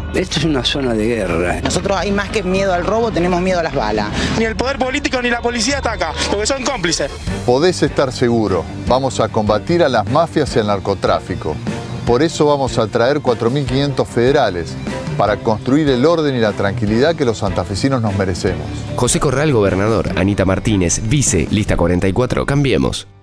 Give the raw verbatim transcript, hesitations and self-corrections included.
Esto es una zona de guerra. Nosotros hay más que miedo al robo, tenemos miedo a las balas. Ni el poder político ni la policía ataca, porque son cómplices. Podés estar seguro, vamos a combatir a las mafias y al narcotráfico. Por eso vamos a traer cuatro mil quinientos federales, para construir el orden y la tranquilidad que los santafesinos nos merecemos. José Corral, gobernador. Anita Martínez, vice. Lista cuarenta y cuatro, Cambiemos.